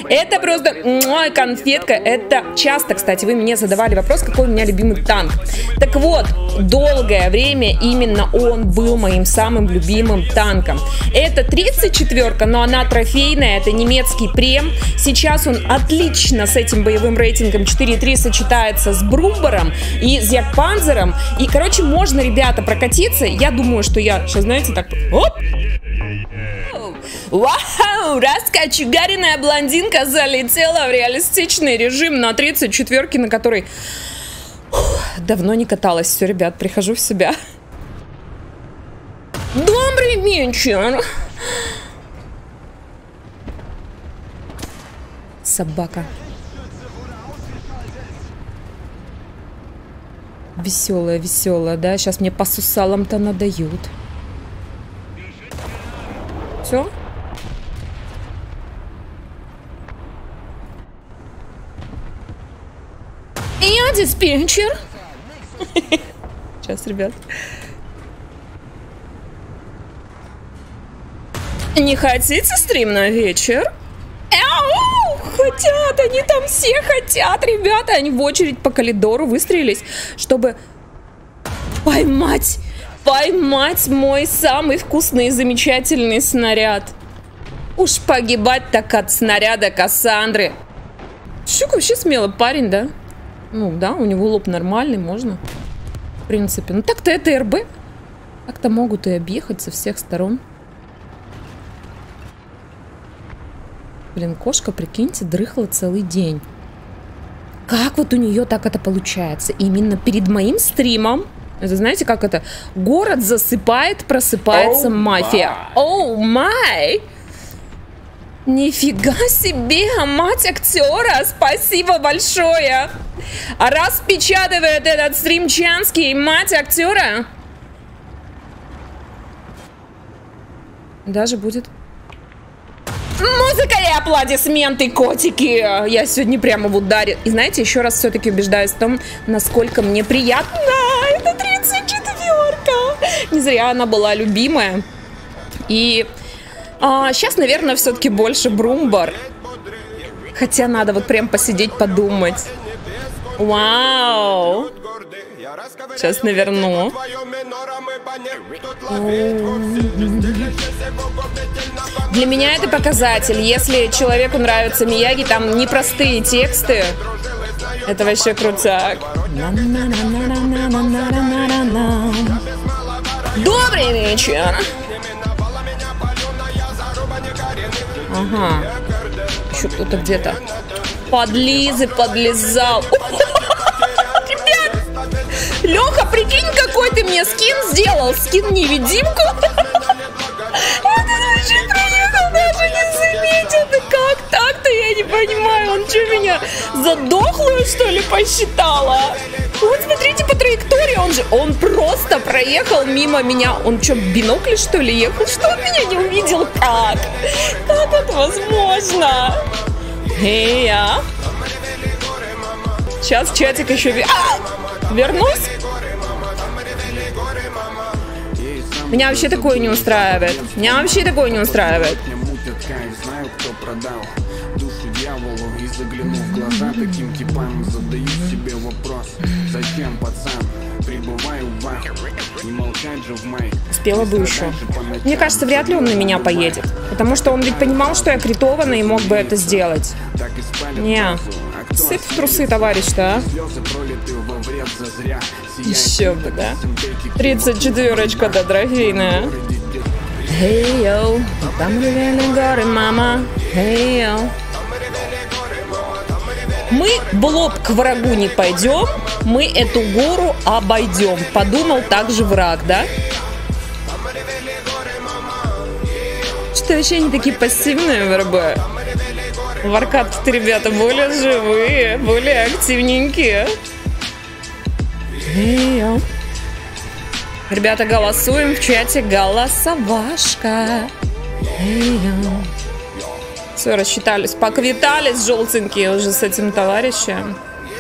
Это просто конфетка. Это часто, кстати, вы мне задавали вопрос, какой у меня любимый танк. Так вот, долгое время именно он был моим самым любимым танком. Это 34-ка, но она трофейная, это немецкий прем. Сейчас он отлично с этим боевым рейтингом 4.3 сочетается с Брумбером и с Якпанзером. И, короче, можно, ребята, прокатиться. Я думаю, что я сейчас, знаете, так... Оп! Вау! Раскочегаренная блондинка залетела в реалистичный режим на 34-ке, на которой давно не каталась. Все, ребят, прихожу в себя. Добрый вечер! Собака. Веселая, веселая, да? Сейчас мне по сусалам-то надают. Все? Я диспетчер. Сейчас, ребят. Не хотите стрим на вечер? Ау! Хотят, они там все хотят, ребята. Они в очередь по коридору выстроились, чтобы поймать мой самый вкусный и замечательный снаряд. Уж погибать так от снаряда Кассандры. Щук вообще смело парень, да? Ну да, у него лоб нормальный, можно. В принципе. Ну так-то это РБ. Так-то могут и объехать со всех сторон. Блин, кошка, прикиньте, дрыхла целый день. Как вот у нее так это получается? Именно перед моим стримом. Это знаете, как это? Город засыпает, просыпается мафия. Оу май! Нифига себе, мать актера! Спасибо большое! Распечатывает этот стрим Чанский, мать актера. Даже будет... Музыка и аплодисменты, котики! Я сегодня прямо в ударе. И знаете, еще раз все-таки убеждаюсь в том, насколько мне приятно. Это 34-ка. Не зря она была любимая. И сейчас, наверное, все-таки больше Брумбер. Хотя надо вот прям посидеть, подумать. Вау! Сейчас наверну. Для меня это показатель. Если человеку нравится Мияги, там непростые тексты. Это вообще крутяк. Добрый вечер. Ага. Еще кто-то где-то. Подлизы подлезал. Леха, прикинь, какой ты мне скин сделал. Скин-невидимку. Вот это вообще проехал, даже не заметил. Да как так-то, я не понимаю. Он что, меня задохлую, что ли, посчитала? Вот смотрите по траектории, он просто проехал мимо меня. Он что, в бинокле, что ли, ехал? Что он меня не увидел? Как? Как это возможно? Эй, я. Сейчас чатик еще... Вернусь? Меня вообще такое не устраивает. Меня вообще такое не устраивает. Спела бы еще. Мне кажется, вряд ли он на меня поедет. Потому что он ведь понимал, что я критована и мог бы это сделать. Не. Сыт в трусы, товарищ-то, а? Еще бы, да? 34-очка, да, трофейная. Hey, yo, там реально горы, мама. Hey, yo. Мы в лоб к врагу не пойдем, мы эту гору обойдем. Подумал также враг, да? Что вообще они такие пассивные в РБ? Варкат-то, ребята, более живые, более активненькие. Ребята, голосуем в чате. Голосовашка. Все, рассчитались. Поквитались желтенькие уже с этим товарищем.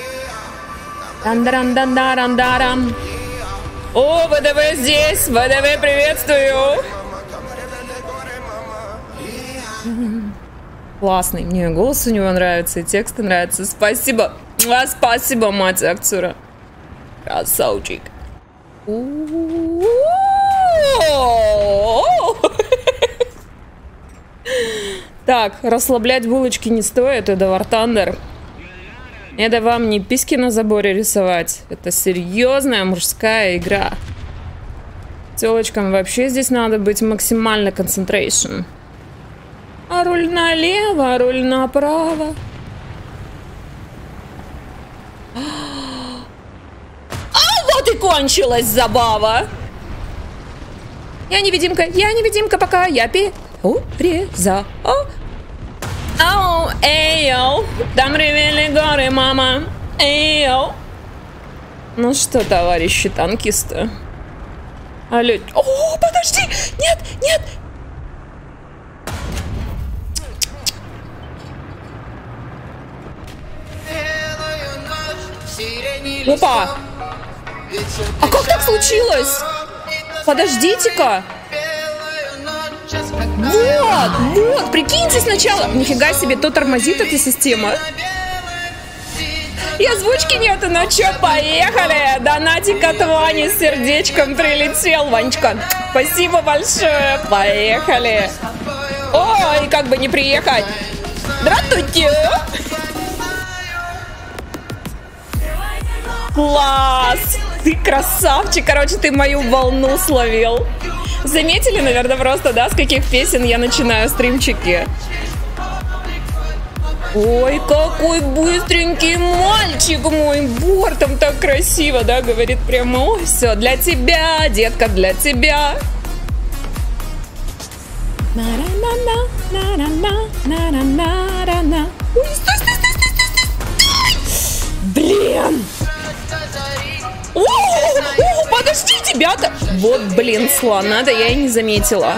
Дан-дан-дан-дан-дан-дан. О, ВДВ здесь. ВДВ, приветствую. Классный. Мне голос у него нравится, и тексты нравятся. Спасибо. Спасибо, мать актера. Красавчик. Так, расслаблять булочки не стоит, это War Thunder. Это вам не письки на заборе рисовать. Это серьезная мужская игра. Тёлочкам вообще здесь надо быть максимально концентрейшн. А руль налево, а руль направо. А вот и кончилась забава. Я невидимка, пока я перезал. Ау, эй, йоу, там ревели горы, мама. Эй, йоу. Ну что, товарищи танкисты? Алло. О, подожди! Нет, нет! Опа! А как так случилось? Подождите-ка! Вот, прикиньте сначала. Нифига себе, то тормозит эта система. И озвучки нету, ну чё, поехали. Донатик от Вани с сердечком прилетел. Ванечка, спасибо большое. Поехали. Ой, как бы не приехать. Здравствуйте. Класс. Ты красавчик. Короче, ты мою волну словил. Заметили, наверное, просто, да, с каких песен я начинаю стримчики? Ой, какой быстренький мальчик мой, бортом так красиво, да, говорит прямо, ой, все для тебя, детка, для тебя. Ой, стой, стой, стой, стой, стой, стой. Блин. О, подожди, тебя-то. Вот, блин, слона-то я и не заметила.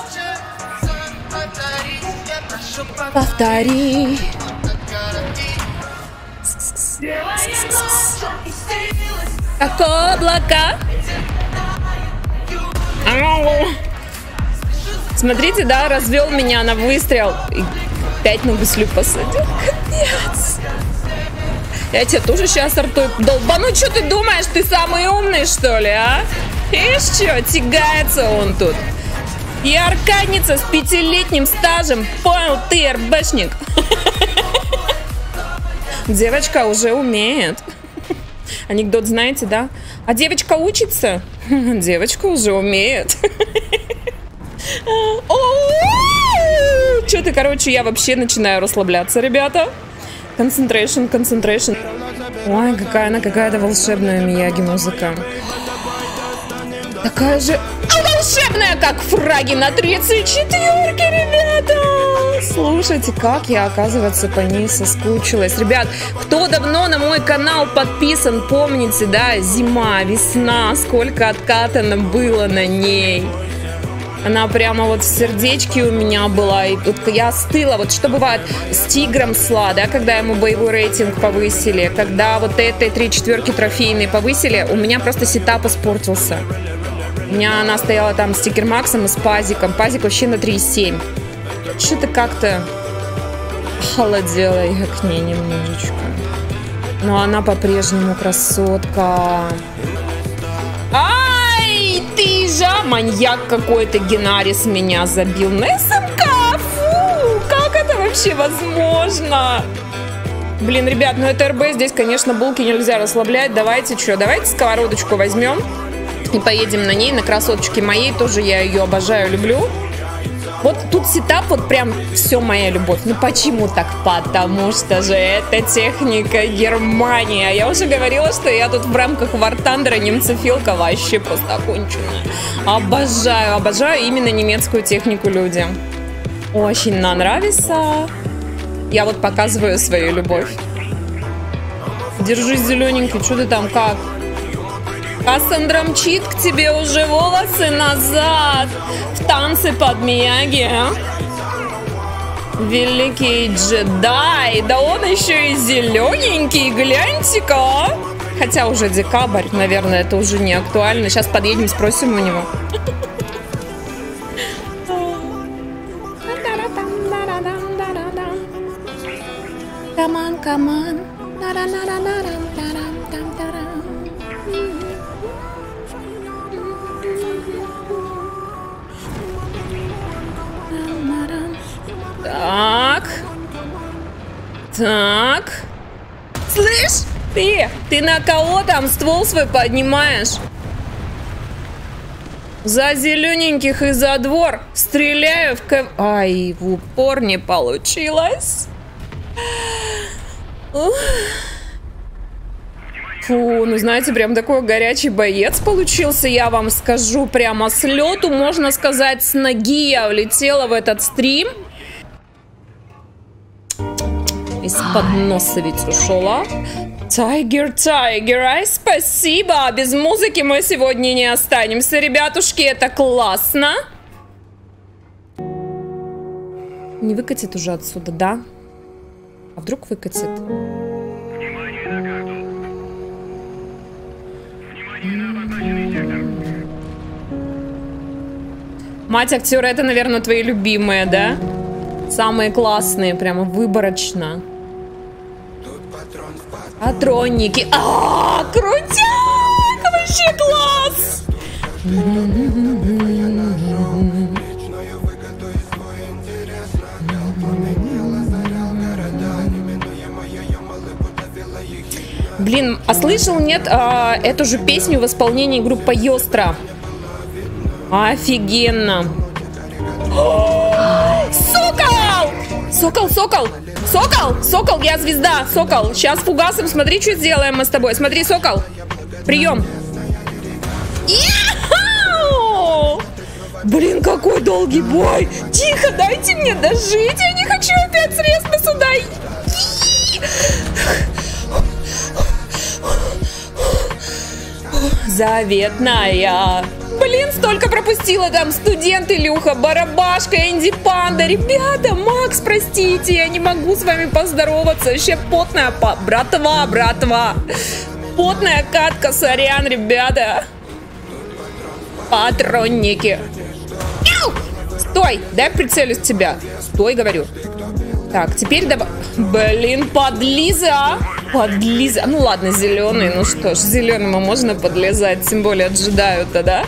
Повтори. Как облака. Смотрите, да, развел меня на выстрел. И 5 на гуслю посадил. Капец. Я тебе тоже сейчас артой долбану. Что ты думаешь, ты самый умный, что ли, а? Ишь, что, тягается он тут. И аркадница с 5-летним стажем. Понял ты, РБшник. Девочка уже умеет. Анекдот знаете, да? А девочка учится? Девочка уже умеет. Что-то, короче, я вообще начинаю расслабляться, ребята. Concentration, concentration. Ой, какая она какая-то волшебная Мияги музыка. Такая же волшебная, как фраги на 34-ке, ребята. Слушайте, как я, оказывается, по ней соскучилась. Ребят, кто давно на мой канал подписан, помните, да, зима, весна, сколько откатано было на ней. Она прямо вот в сердечке у меня была. И тут я остыла. Вот что бывает с Тигром Сла, да, когда ему боевой рейтинг повысили, когда вот этой 3-4 трофейные повысили, у меня просто сетап испортился. У меня она стояла там с Тигр Максом и с Пазиком. Пазик вообще на 3,7. Что-то как-то холодела я к ней немножечко. Но она по-прежнему красотка. Ты же маньяк какой-то, Генарис меня забил на СМК. Фу, как это вообще возможно? Блин, ребят, ну это РБ, здесь, конечно, булки нельзя расслаблять. Давайте что, давайте сковородочку возьмем и поедем на ней, на красоточке моей. Тоже я ее обожаю, люблю. Вот тут сетап, вот прям все моя любовь. Ну почему так? Потому что же это техника Германии. А я уже говорила, что я тут в рамках War Thunder немцефилка вообще просто оконченная. Обожаю, обожаю именно немецкую технику, люди. Очень нам нравится. Я вот показываю свою любовь. Держись, зелененький, что ты там, как? Кассандра мчит к тебе уже волосы назад. В танце под Мияги. Великий джедай. Да он еще и зелененький. Гляньте-ка. Хотя уже декабрь, наверное, это уже не актуально. Сейчас подъедем, спросим у него. Come on, come on. Так. Так. Слышь, ты на кого там ствол свой поднимаешь? За зелененьких и за двор стреляю в Ай, в упор не получилось. Фу, ну знаете, прям такой горячий боец получился, я вам скажу, прямо с лету, можно сказать, с ноги я влетела в этот стрим. Из-под носа ведь ушла. Тайгер, ай, спасибо. Без музыки мы сегодня не останемся, ребятушки, это классно. Не выкатит уже отсюда, да? А вдруг выкатит? Мать актера, это, наверное, твои любимые, да? Самые классные, прямо выборочно. Патронники. Крутяк! Вообще класс! Блин, а слышал, нет, эту же песню в исполнении группы Йостра? Офигенно! Сокол! Сокол, сокол! Сокол! Сокол, я звезда! Сокол! Сейчас фугасом, смотри, что сделаем мы с тобой. Смотри, Сокол! Прием! Блин, какой долгий бой! Тихо, дайте мне дожить! Я не хочу опять срезно сюда! Заветная! Блин, столько пропустила там. Студент Илюха, Барабашка, Энди Панда. Ребята, Макс, простите, я не могу с вами поздороваться. Вообще потная братва. Потная катка, сорян, ребята. Патронники. Стой, дай прицелюсь в тебя. Стой, говорю. Так, теперь давай. Блин, подлиза. Подлиза. Ну ладно, зеленый. Ну что ж, зеленому можно подлезать. Тем более отжидают-то, да?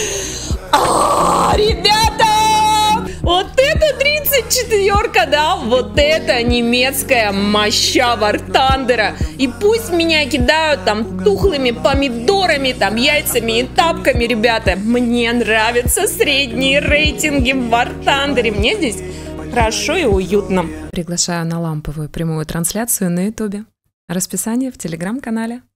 Ребята! Вот это 34-ка, да? Вот это немецкая моща War Thunder. И пусть меня кидают там тухлыми помидорами, там яйцами и тапками, ребята. Мне нравятся средние рейтинги в War Thunder. Мне здесь хорошо и уютно. Приглашаю на ламповую прямую трансляцию на ютубе. Расписание в телеграм-канале.